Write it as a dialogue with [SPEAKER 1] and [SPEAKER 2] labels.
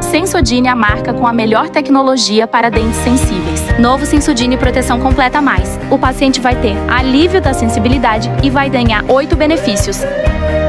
[SPEAKER 1] Sensodyne, a marca com a melhor tecnologia para dentes sensíveis. Novo Sensodyne Proteção Completa Mais. O paciente vai ter alívio da sensibilidade e vai ganhar 8 benefícios.